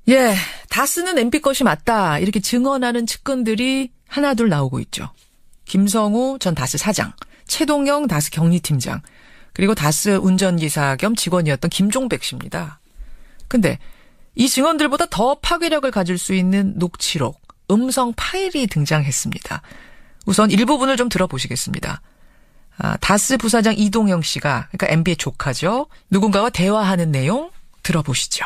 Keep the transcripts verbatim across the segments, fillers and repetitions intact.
예, 다스는 엠비 것이 맞다. 이렇게 증언하는 측근들이 하나둘 나오고 있죠. 김성우 전 다스 사장, 최동영 다스 격리팀장, 그리고 다스 운전기사 겸 직원이었던 김종백 씨입니다. 근데 이 증언들보다 더 파괴력을 가질 수 있는 녹취록, 음성 파일이 등장했습니다. 우선 일부분을 좀 들어보시겠습니다. 아, 다스 부사장 이동영 씨가, 그러니까 엠비의 조카죠. 누군가와 대화하는 내용 들어보시죠.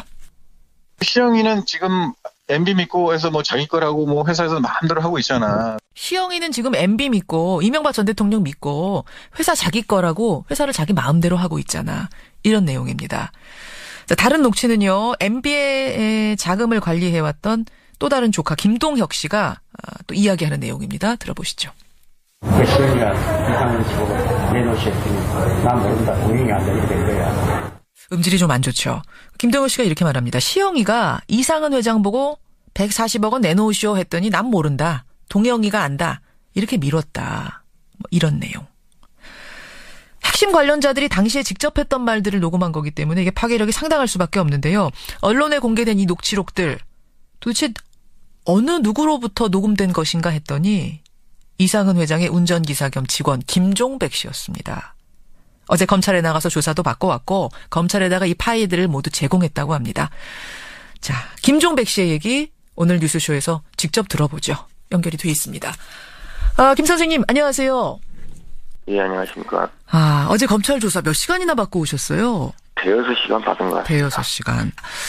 시영이는 지금 엠비 믿고 해서 뭐 자기 거라고 뭐 회사에서 마음대로 하고 있잖아. 시영이는 지금 엠비 믿고 이명박 전 대통령 믿고 회사 자기 거라고 회사를 자기 마음대로 하고 있잖아. 이런 내용입니다. 자, 다른 녹취는요. 엠비의 자금을 관리해왔던 또 다른 조카 김동혁 씨가 또 이야기하는 내용입니다. 들어보시죠. 그 시영이가 이상한 식으로 내놓으셨더니 나 모른다. 동영이 안 되게 된 거야. 음질이 좀 안 좋죠. 김동혁 씨가 이렇게 말합니다. 시영이가 이상은 회장 보고 백사십억 원 내놓으시오 했더니 난 모른다. 동영이가 안다. 이렇게 미뤘다. 뭐 이런 내용. 핵심 관련자들이 당시에 직접 했던 말들을 녹음한 거기 때문에 이게 파괴력이 상당할 수밖에 없는데요. 언론에 공개된 이 녹취록들 도대체 어느 누구로부터 녹음된 것인가 했더니 이상은 회장의 운전기사 겸 직원 김종백 씨였습니다. 어제 검찰에 나가서 조사도 받고 왔고 검찰에다가 이 파일들을 모두 제공했다고 합니다. 자, 김종백 씨의 얘기 오늘 뉴스쇼에서 직접 들어보죠. 연결이 돼 있습니다. 아, 김 선생님 안녕하세요. 예, 안녕하십니까. 아, 어제 검찰 조사 몇 시간이나 받고 오셨어요? 대여섯 시간 받은 것 같습니다. 대여섯 시간.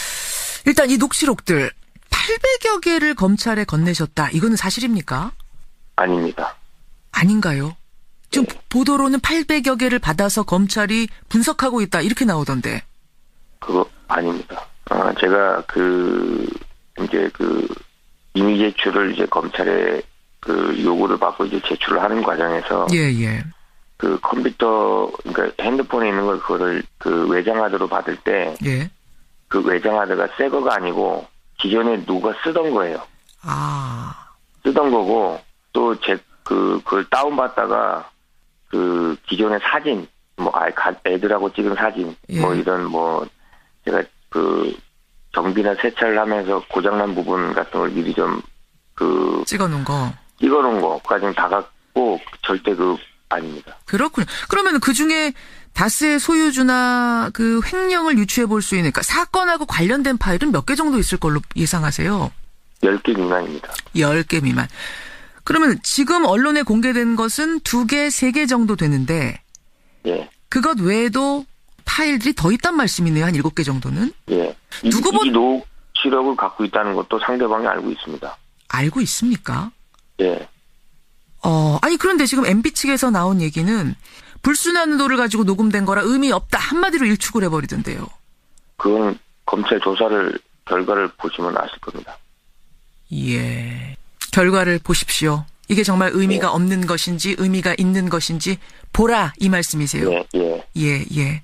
일단 이 녹취록들 팔백여 개를 검찰에 건네셨다. 이거는 사실입니까? 아닙니다. 아닌가요? 지금 네. 보도로는 팔백여 개를 받아서 검찰이 분석하고 있다. 이렇게 나오던데. 그거 아닙니다. 아, 제가 그 이제 그 이미 제출을 이제 검찰에 그 요구를 받고 이제 제출을 하는 과정에서 예, 예. 그 컴퓨터 그러니까 핸드폰에 있는 걸 그거를 그 외장하드로 받을 때 예. 그 외장하드가 새 거가 아니고 기존에 누가 쓰던 거예요. 아. 쓰던 거고 또 제 그 그걸 다운 받다가 그 기존의 사진 뭐 애들하고 찍은 사진 예. 뭐 이런 뭐 제가 그 정비나 세차를 하면서 고장난 부분 같은 걸 미리 좀 그 찍어놓은 거. 찍어놓은 거까지는 다 갖고 절대 그 아닙니다. 그렇군요. 그러면 그 중에 다스의 소유주나 그 횡령을 유추해 볼 수 있는 그러니까 사건하고 관련된 파일은 몇 개 정도 있을 걸로 예상하세요? 열 개 미만입니다. 열 개 미만. 그러면 지금 언론에 공개된 것은 두 개, 세 개 정도 되는데 예. 그것 외에도 파일들이 더 있단 말씀이네요. 한 일곱 개 정도는. 예. 이, 누구보... 이 녹취록을 갖고 있다는 것도 상대방이 알고 있습니다. 알고 있습니까? 예. 어, 아니 그런데 지금 엠비 측에서 나온 얘기는 불순한 의도를 가지고 녹음된 거라 의미 없다. 한마디로 일축을 해버리던데요. 그건 검찰 조사를 결과를 보시면 아실 겁니다. 예. 결과를 보십시오. 이게 정말 의미가 예. 없는 것인지 의미가 있는 것인지 보라 이 말씀이세요. 예, 예. 예, 예.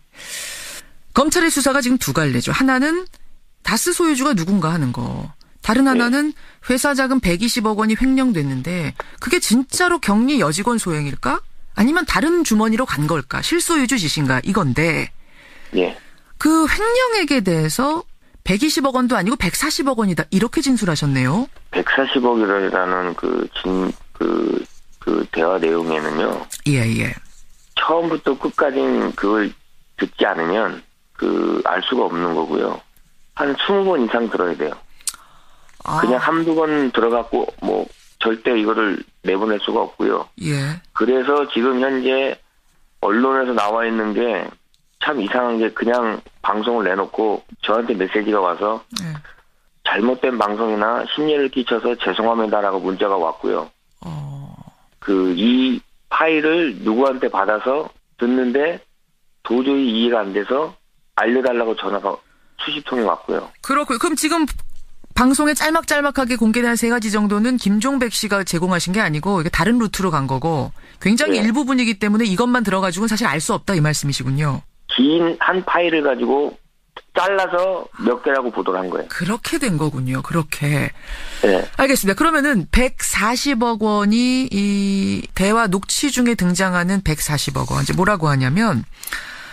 검찰의 수사가 지금 두 갈래죠. 하나는 다스 소유주가 누군가 하는 거. 다른 하나는 회사 자금 백이십억 원이 횡령됐는데 그게 진짜로 격리 여직원 소행일까? 아니면 다른 주머니로 간 걸까? 실소유주 짓인가? 이건데 예. 그 횡령액에 대해서 백이십억 원도 아니고 백사십억 원이다. 이렇게 진술하셨네요. 백사십억이라는 그 진, 그, 그 대화 내용에는요. 예, 예. 처음부터 끝까지 그걸 듣지 않으면 그 알 수가 없는 거고요. 한 스무 번 이상 들어야 돼요. 아. 그냥 한두 번 들어갖고 뭐 절대 이거를 내보낼 수가 없고요. 예. 그래서 지금 현재 언론에서 나와 있는 게 참 이상한 게 그냥 방송을 내놓고 저한테 메시지가 와서 예. 잘못된 방송이나 심려를 끼쳐서 죄송합니다라고 문자가 왔고요. 어. 그 이 파일을 누구한테 받아서 듣는데 도저히 이해가 안 돼서 알려달라고 전화가 수십 통이 왔고요. 그렇고요. 그럼 지금 방송에 짤막짤막하게 공개된 세 가지 정도는 김종백 씨가 제공하신 게 아니고 이게 다른 루트로 간 거고 굉장히 네. 일부분이기 때문에 이것만 들어가지고는 사실 알 수 없다 이 말씀이시군요. 긴 한 파일을 가지고 잘라서 몇 개라고 보도를 한 거예요. 그렇게 된 거군요. 그렇게. 네. 알겠습니다. 그러면은 백사십억 원이 이 대화 녹취 중에 등장하는 백사십억 원. 이제 뭐라고 하냐면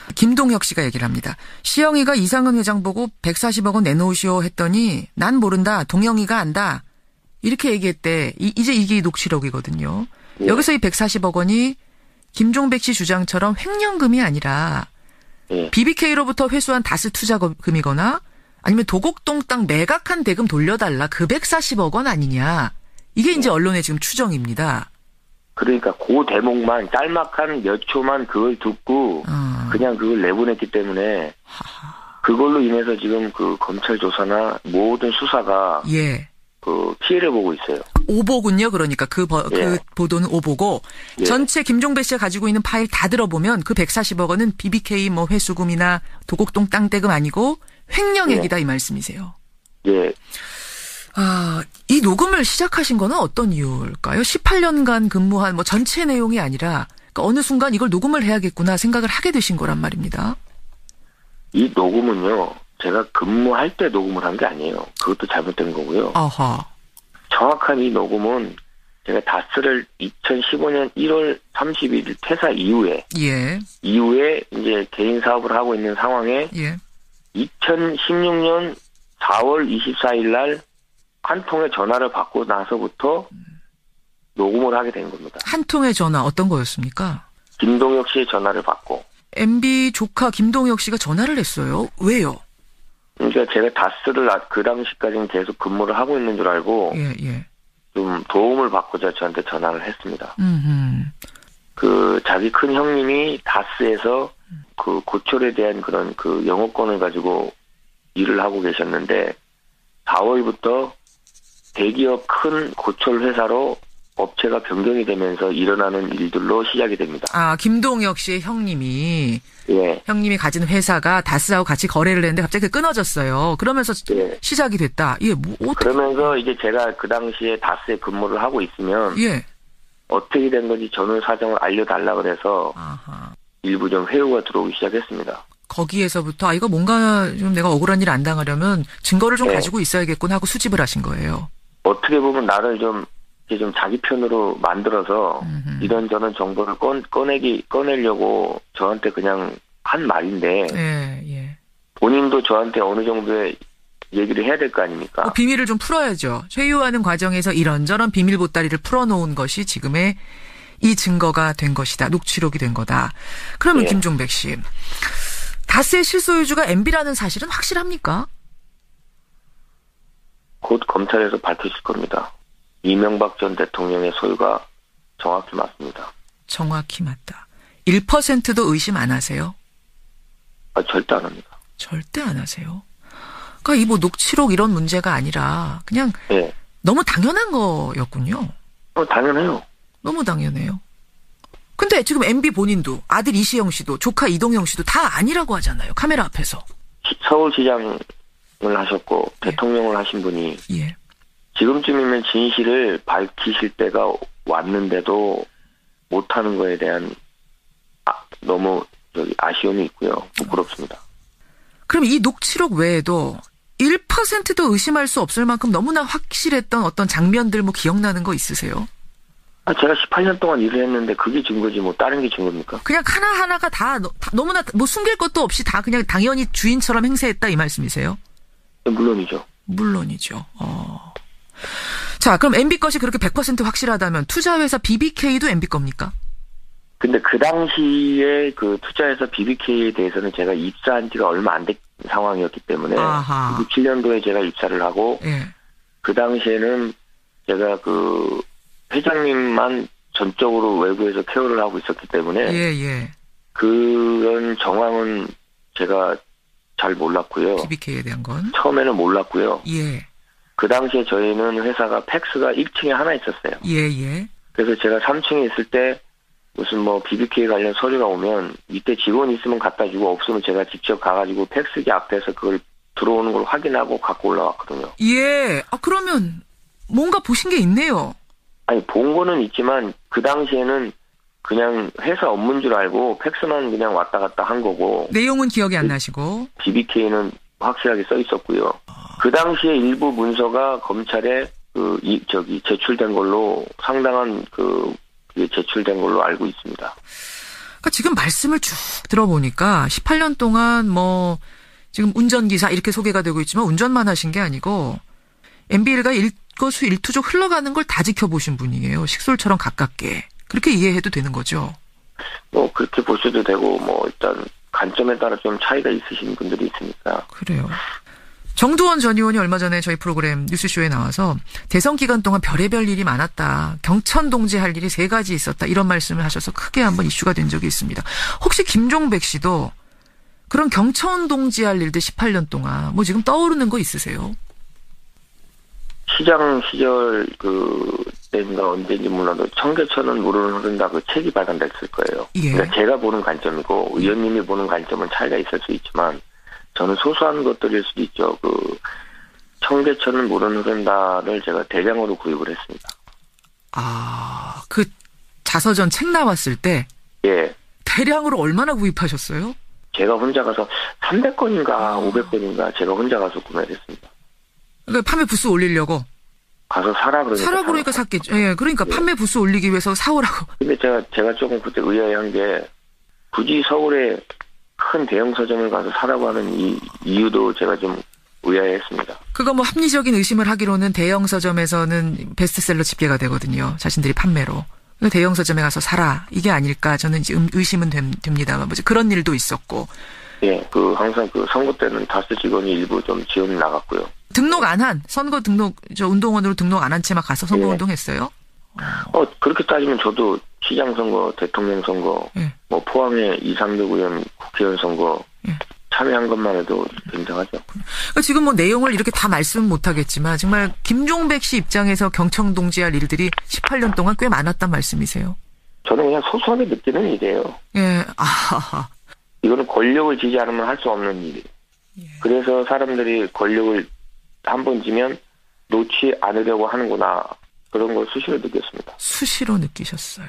김동혁 씨가 얘기를 합니다. 시영이가 이상은 회장 보고 백사십억 원 내놓으시오 했더니 난 모른다. 동영이가 안다. 이렇게 얘기했대. 이, 이제 이게 녹취록이거든요. 예. 여기서 이 백사십억 원이 김종백 씨 주장처럼 횡령금이 아니라 예. 비비케이로부터 회수한 다스 투자금이거나 아니면 도곡동 땅 매각한 대금 돌려달라. 그 백사십억 원 아니냐. 이게 이제 언론의 지금 추정입니다. 그러니까 그 대목만 짤막한 몇 초만 그걸 듣고 어. 그냥 그걸 내보냈기 때문에 그걸로 인해서 지금 그 검찰 조사나 모든 수사가 예. 그 피해를 보고 있어요. 오보군요. 그러니까 그, 버, 예. 그 보도는 오보고 예. 전체 김종배 씨가 가지고 있는 파일 다 들어보면 그 백사십억 원은 비비케이 뭐 회수금이나 도곡동 땅 대금 아니고 횡령액이다 이 말씀이세요. 예. 아, 이 녹음을 시작하신 거는 어떤 이유일까요? 십팔 년간 근무한 뭐 전체 내용이 아니라 그러니까 어느 순간 이걸 녹음을 해야겠구나 생각을 하게 되신 거란 말입니다. 이 녹음은요. 제가 근무할 때 녹음을 한 게 아니에요. 그것도 잘못된 거고요. 아하. 정확한 이 녹음은 제가 다스를 이천십오 년 일월 삼십일 일 퇴사 이후에 예. 이후에 이제 개인 사업을 하고 있는 상황에 예. 이천십육 년 사월 이십사일 날 한 통의 전화를 받고 나서부터 녹음을 하게 된 겁니다. 한 통의 전화 어떤 거였습니까? 김동혁 씨의 전화를 받고. 엠비 조카 김동혁 씨가 전화를 했어요. 왜요? 그러니까 제가 다스를 그 당시까지는 계속 근무를 하고 있는 줄 알고 예, 예. 좀 도움을 받고자 저한테 전화를 했습니다. 음흠. 그 자기 큰 형님이 다스에서 그 고철에 대한 그런 그 영업권을 가지고 일을 하고 계셨는데 사월부터 대기업 큰 고철 회사로 업체가 변경이 되면서 일어나는 일들로 시작이 됩니다. 아, 김동혁 씨의 형님이 예. 형님이 가진 회사가 다스하고 같이 거래를 했는데 갑자기 끊어졌어요. 그러면서 예. 시작이 됐다. 예, 뭐 어떻게? 그러면서 이제 제가 그 당시에 다스에 근무를 하고 있으면 예. 어떻게 된 건지 전후 사정을 알려달라 그래서 아하. 일부 좀 회유가 들어오기 시작했습니다. 거기에서부터 아 이거 뭔가 좀 내가 억울한 일 안 당하려면 증거를 좀 네. 가지고 있어야겠군 하고 수집을 하신 거예요. 어떻게 보면 나를 좀 이제 좀 자기 편으로 만들어서 음흠. 이런저런 정보를 꺼, 꺼내기 꺼내려고 저한테 그냥 한 말인데 예, 예. 본인도 저한테 어느 정도의 얘기를 해야 될 거 아닙니까? 뭐 비밀을 좀 풀어야죠. 회유하는 과정에서 이런저런 비밀 보따리를 풀어놓은 것이 지금의 이 증거가 된 것이다. 녹취록이 된 거다. 그러면 예. 김종백 씨, 다스의 실소유주가 엠비라는 사실은 확실합니까? 곧 검찰에서 밝혀질 겁니다. 이명박 전 대통령의 소유가 정확히 맞습니다. 정확히 맞다. 일 퍼센트도 의심 안 하세요? 아, 절대 안 합니다. 절대 안 하세요. 그러니까 이 뭐 녹취록 이런 문제가 아니라 그냥 예. 너무 당연한 거였군요. 어, 당연해요. 너무 당연해요. 근데 지금 엠비 본인도 아들 이시영 씨도 조카 이동영 씨도 다 아니라고 하잖아요. 카메라 앞에서. 시- 서울시장을 하셨고 예. 대통령을 하신 분이 예. 지금쯤이면 진실을 밝히실 때가 왔는데도 못하는 거에 대한 아, 너무 저기 아쉬움이 있고요. 부끄럽습니다. 그럼 이 녹취록 외에도 일 퍼센트도 의심할 수 없을 만큼 너무나 확실했던 어떤 장면들 뭐 기억나는 거 있으세요? 아, 제가 십팔 년 동안 일을 했는데 그게 증거지 뭐 다른 게 증거입니까? 그냥 하나하나가 다, 너- 다 너무나 뭐 숨길 것도 없이 다 그냥 당연히 주인처럼 행세했다 이 말씀이세요? 물론이죠. 물론이죠. 어. 자, 그럼 엠비 것이 그렇게 백 퍼센트 확실하다면 투자회사 비비케이도 엠비 겁니까? 근데 그 당시에 그 투자회사 비비케이에 대해서는 제가 입사한 지가 얼마 안 된 상황이었기 때문에 아하. 이십칠 년도에 제가 입사를 하고 예. 그 당시에는 제가 그 회장님만 전적으로 외부에서 케어를 하고 있었기 때문에 예, 예. 그런 정황은 제가 잘 몰랐고요. 비비케이에 대한 건. 처음에는 몰랐고요. 예. 그 당시에 저희는 회사가 팩스가 일 층에 하나 있었어요. 예, 예. 그래서 제가 삼 층에 있을 때 무슨 뭐 비비케이 관련 서류가 오면 밑에 직원이 있으면 갖다 주고 없으면 제가 직접 가가지고 팩스기 앞에서 그걸 들어오는 걸 확인하고 갖고 올라왔거든요. 예. 아, 그러면 뭔가 보신 게 있네요. 아니 본 거는 있지만 그 당시에는 그냥 회사 업무인 줄 알고 팩스만 그냥 왔다 갔다 한 거고 내용은 기억이 안 나시고. 비비케이는 확실하게 써 있었고요. 그 당시에 일부 문서가 검찰에 그 이 저기 제출된 걸로 상당한 그 그게 제출된 걸로 알고 있습니다. 그러니까 그러니까 지금 말씀을 쭉 들어보니까 십팔 년 동안 뭐 지금 운전기사 이렇게 소개가 되고 있지만 운전만 하신 게 아니고 엠비 일가 일거수일투족 흘러가는 걸 다 지켜보신 분이에요. 식솔처럼 가깝게. 그렇게 이해해도 되는 거죠. 뭐 그렇게 보셔도 되고 뭐 일단 관점에 따라 좀 차이가 있으신 분들이 있으니까. 그래요. 정두원 전 의원이 얼마 전에 저희 프로그램 뉴스쇼에 나와서 대선 기간 동안 별의별 일이 많았다. 경천 동지할 일이 세 가지 있었다. 이런 말씀을 하셔서 크게 한번 이슈가 된 적이 있습니다. 혹시 김종백 씨도 그런 경천 동지할 일들 십팔 년 동안 뭐 지금 떠오르는 거 있으세요? 시장 시절 그 때인가 언제인지 몰라도 청계천은 물을 흐른다 그 책이 발간됐을 거예요. 예. 그러니까 제가 보는 관점이고 의원님이 보는 관점은 차이가 있을 수 있지만 저는 소소한 것들일 수도 있죠. 그 청계천은 물은 흐른다를 제가 대량으로 구입을 했습니다. 아, 그 자서전 책 나왔을 때 예. 대량으로 얼마나 구입하셨어요? 제가 혼자 가서 삼백 건인가 오백 건인가 제가 혼자 가서 구매를 했습니다. 그러니까 판매 부스 올리려고? 가서 사라 그러니까. 사라 그러니까 샀겠죠. 예, 그러니까 예. 판매 부스 올리기 위해서 사오라고. 근데 제가, 제가 조금 그때 의아해한 게 굳이 서울에 큰 대형 서점을 가서 사라고 하는 이 이유도 제가 좀 의아해했습니다. 그거 뭐 합리적인 의심을 하기로는 대형 서점에서는 베스트셀러 집계가 되거든요. 자신들이 판매로. 대형 서점에 가서 사라. 이게 아닐까 저는 이제 의심은 됩니다만 뭐지 그런 일도 있었고. 예, 그 항상 그 선거 때는 다스 직원이 일부 좀 지원이 나갔고요. 등록 안 한 선거 등록 저 운동원으로 등록 안 한 채 막 가서 선거 예. 운동했어요? 어 그렇게 따지면 저도 시장 선거, 대통령 선거, 예. 뭐 포항의 이상득 의원 국회의원 선거 예. 참여한 것만 해도 굉장하죠. 그러니까 지금 뭐 내용을 이렇게 다 말씀 못 하겠지만 정말 김종백 씨 입장에서 경청 동지할 일들이 십팔 년 동안 꽤 많았단 말씀이세요? 저는 그냥 소소하게 느끼는 일이에요. 예, 아, 이거는 권력을 지지 않으면 할 수 없는 일이에요. 예. 그래서 사람들이 권력을 한 번 지면 놓지 않으려고 하는구나. 그런 걸 수시로 느꼈습니다. 수시로 느끼셨어요.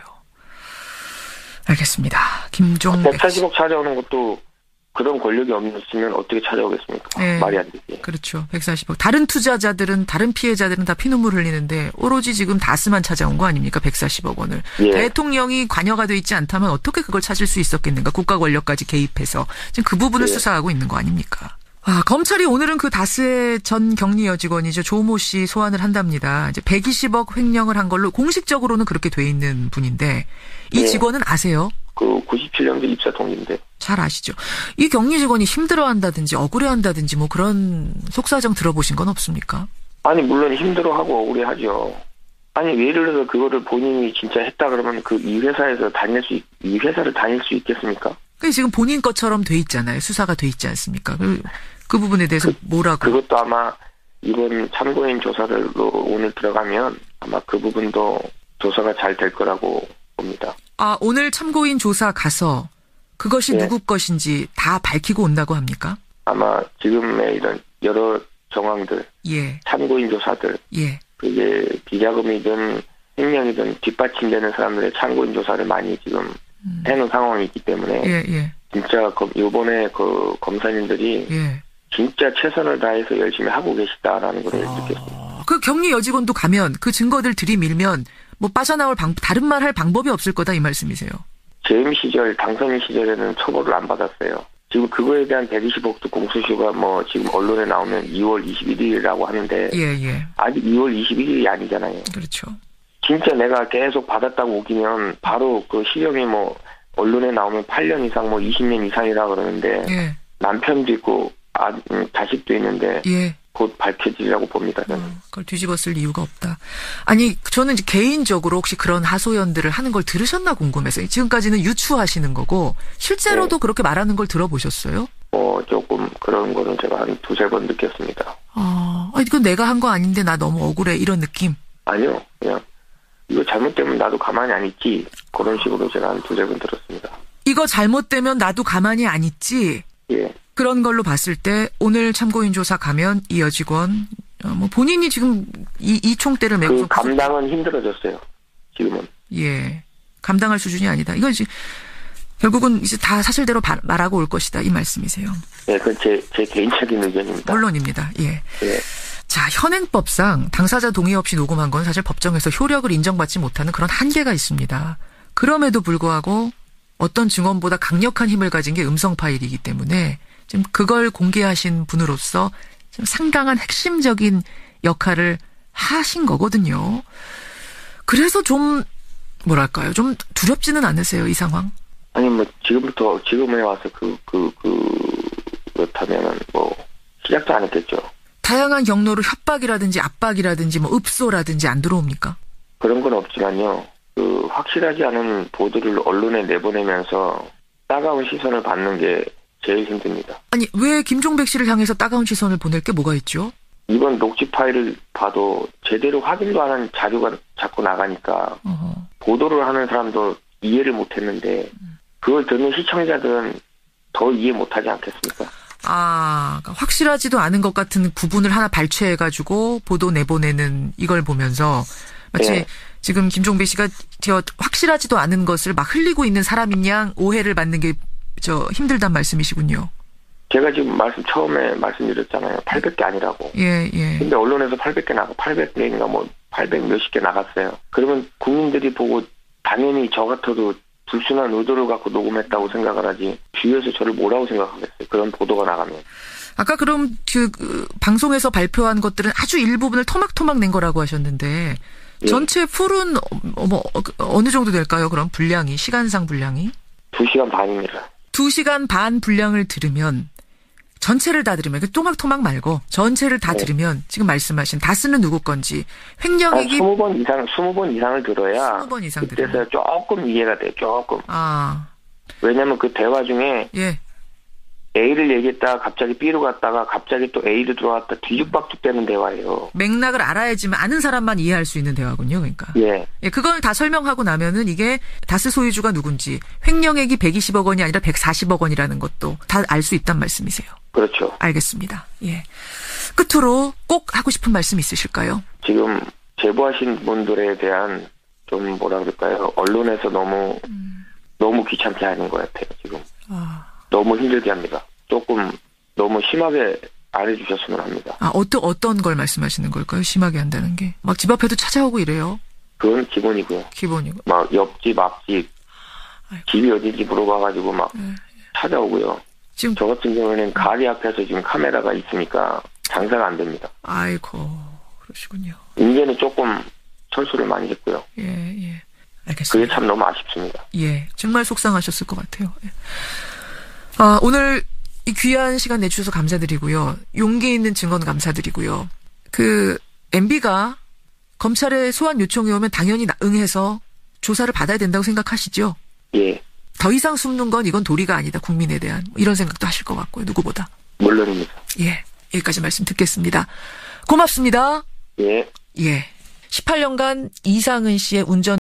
알겠습니다. 김종백 백사십억 찾아오는 것도 그런 권력이 없으면 어떻게 찾아오겠습니까? 네. 말이 안 되지. 그렇죠. 백사십억. 다른 투자자들은 다른 피해자들은 다 피눈물 흘리는데 오로지 지금 다스만 찾아온 거 아닙니까? 백사십억 원을. 예. 대통령이 관여가 돼 있지 않다면 어떻게 그걸 찾을 수 있었겠는가? 국가 권력까지 개입해서. 지금 그 부분을 예. 수사하고 있는 거 아닙니까? 아, 검찰이 오늘은 그 다스의 전 격리 여직원이죠. 조모 씨 소환을 한답니다. 이제 백이십억 횡령을 한 걸로 공식적으로는 그렇게 돼 있는 분인데 이 예. 직원은 아세요? 그 구십칠 년도 입사 동기인데. 잘 아시죠? 이 격리 직원이 힘들어한다든지 억울해한다든지 뭐 그런 속사정 들어보신 건 없습니까? 아니 물론 힘들어하고 억울해하죠. 아니 예를 들어서 그거를 본인이 진짜 했다 그러면 그 이 회사에서 다닐 수, 이 회사를 다닐 수 있겠습니까? 그 지금 본인 것처럼 돼 있잖아요. 수사가 돼 있지 않습니까? 그, 그 부분에 대해서 그, 뭐라고? 그것도 아마 이번 참고인 조사들로 오늘 들어가면 아마 그 부분도 조사가 잘 될 거라고 봅니다. 아, 오늘 참고인 조사 가서 그것이 예. 누구 것인지 다 밝히고 온다고 합니까? 아마 지금의 이런 여러 정황들, 예, 참고인 조사들, 예. 그게 비자금이든 횡령이든 뒷받침되는 사람들의 참고인 조사를 많이 지금 음. 해놓은 상황이 있기 때문에 예, 예, 진짜 그 이번에 그 검사님들이 예. 진짜 최선을 다해서 열심히 하고 계시다라는 걸 아, 느꼈습니다. 그 격리 여직원도 가면 그 증거들 들이밀면 뭐 빠져나올 방, 다른 말 할 방법이 없을 거다 이 말씀이세요? 재임 시절, 당선인 시절에는 처벌을 안 받았어요. 지금 그거에 대한 백이십억도 공소시효가 뭐 지금 언론에 나오면 이월 이십일일이라고 하는데 예, 예. 아직 이월 이십일일이 아니잖아요. 그렇죠. 진짜 내가 계속 받았다고 우기면 바로 그 실형이 뭐 언론에 나오면 팔 년 이상 뭐 이십 년 이상이라 그러는데 예, 남편도 있고 아, 음, 자식도 있는데 예. 곧 밝혀지리라고 봅니다. 저는. 어, 그걸 뒤집어 쓸 이유가 없다. 아니, 저는 이제 개인적으로 혹시 그런 하소연들을 하는 걸 들으셨나 궁금해서. 지금까지는 유추하시는 거고, 실제로도 네. 그렇게 말하는 걸 들어보셨어요? 어, 조금 그런 거는 제가 한 두세 번 느꼈습니다. 아, 아니, 이건 내가 한 거 아닌데 나 너무 억울해. 이런 느낌? 아니요. 그냥 이거 잘못되면 나도 가만히 안 있지. 그런 식으로 제가 한 두세 번 들었습니다. 이거 잘못되면 나도 가만히 안 있지? 예. 그런 걸로 봤을 때 오늘 참고인 조사 가면 이 여직원 어, 뭐 본인이 지금 이, 이 총대를 메고 그 감당은 힘들어졌어요. 지금은. 예 감당할 수준이 아니다. 이건 이제 결국은 이제 다 사실대로 바, 말하고 올 것이다 이 말씀이세요. 예, 그건 제, 제 개인적인 의견입니다. 물론입니다. 예. 예. 자 현행법상 당사자 동의 없이 녹음한 건 사실 법정에서 효력을 인정받지 못하는 그런 한계가 있습니다. 그럼에도 불구하고 어떤 증언보다 강력한 힘을 가진 게 음성 파일이기 때문에 지금 그걸 공개하신 분으로서 좀 상당한 핵심적인 역할을 하신 거거든요. 그래서 좀 뭐랄까요? 좀 두렵지는 않으세요, 이 상황? 아니 뭐 지금부터 지금에 와서 그 그 그 그렇다면은 뭐 시작도 안 했겠죠. 다양한 경로로 협박이라든지 압박이라든지 뭐 읍소라든지 안 들어옵니까? 그런 건 없지만요. 그 확실하지 않은 보도를 언론에 내보내면서 따가운 시선을 받는 게 제일 힘듭니다. 아니 왜 김종백 씨를 향해서 따가운 시선을 보낼 게 뭐가 있죠? 이번 녹취 파일을 봐도 제대로 확인도 안 한 자료가 자꾸 나가니까 어허. 보도를 하는 사람도 이해를 못했는데 그걸 듣는 시청자들은 더 이해 못하지 않겠습니까? 아, 그러니까 확실하지도 않은 것 같은 부분을 하나 발췌해가지고 보도 내보내는 이걸 보면서 마치 네. 지금 김종배 씨가 저 확실하지도 않은 것을 막 흘리고 있는 사람인 양 오해를 받는 게 저 힘들단 말씀이시군요. 제가 지금 말씀 처음에 말씀드렸잖아요. 팔백 개 아니라고. 예, 예. 근데 언론에서 팔백 개 나가 팔백 개인가 뭐 팔백 몇십 개 나갔어요. 그러면 국민들이 보고 당연히 저 같아도 불순한 의도를 갖고 녹음했다고 생각을 하지 주위에서 저를 뭐라고 생각하겠어요. 그런 보도가 나가면. 아까 그럼 그, 그 방송에서 발표한 것들은 아주 일부분을 토막토막 낸 거라고 하셨는데 예. 전체 풀은 어, 뭐 어느 정도 될까요? 그럼 분량이 시간상 분량이? 두 시간 반입니다. 두 시간 반 분량을 들으면 전체를 다 들으면 토막토막 말고 전체를 다 네. 들으면 지금 말씀하신 다스는 누구 건지 한 횡령액이 스무 번 이상, 스무 번 이상을 들어야 스무 번 이상 그때서야 들으면. 조금 이해가 돼요. 조금. 아, 왜냐면 그 대화 중에 예. A를 얘기했다가 갑자기 B로 갔다가 갑자기 또 A로 들어왔다 뒤죽박죽되는 대화예요. 맥락을 알아야지만 아는 사람만 이해할 수 있는 대화군요. 그러니까. 예. 예, 그걸 다 설명하고 나면은 이게 다스 소유주가 누군지 횡령액이 백이십억 원이 아니라 백사십억 원이라는 것도 다 알 수 있단 말씀이세요. 그렇죠. 알겠습니다. 예. 끝으로 꼭 하고 싶은 말씀 있으실까요? 지금 제보하신 분들에 대한 좀 뭐라 그럴까요? 언론에서 너무 음. 너무 귀찮게 하는 것 같아요. 지금 아, 너무 힘들게 합니다. 조금 너무 심하게 안 해주셨으면 합니다. 아 어떤 어떤 걸 말씀하시는 걸까요? 심하게 한다는 게 막 집 앞에도 찾아오고 이래요. 그건 기본이고요. 기본이고. 막 옆집, 앞집, 아이고. 집이 어딘지 물어봐가지고 막 네. 찾아오고요. 지금 저 같은 경우에는 가게 앞에서 지금 카메라가 있으니까 장사가 안 됩니다. 아이고 그러시군요. 이제는 조금 철수를 많이 했고요. 예, 예. 그게 알겠습니다. 참 너무 아쉽습니다. 예, 정말 속상하셨을 것 같아요. 예. 아, 오늘 이 귀한 시간 내주셔서 감사드리고요. 용기 있는 증언 감사드리고요. 그 엠비가 검찰에 소환 요청이 오면 당연히 응해서 조사를 받아야 된다고 생각하시죠? 예, 더 이상 숨는 건 이건 도리가 아니다. 국민에 대한 이런 생각도 하실 것 같고요. 누구보다. 물론입니다. 예, 여기까지 말씀 듣겠습니다. 고맙습니다. 예. 예. 십팔 년간 이상은 씨의 운전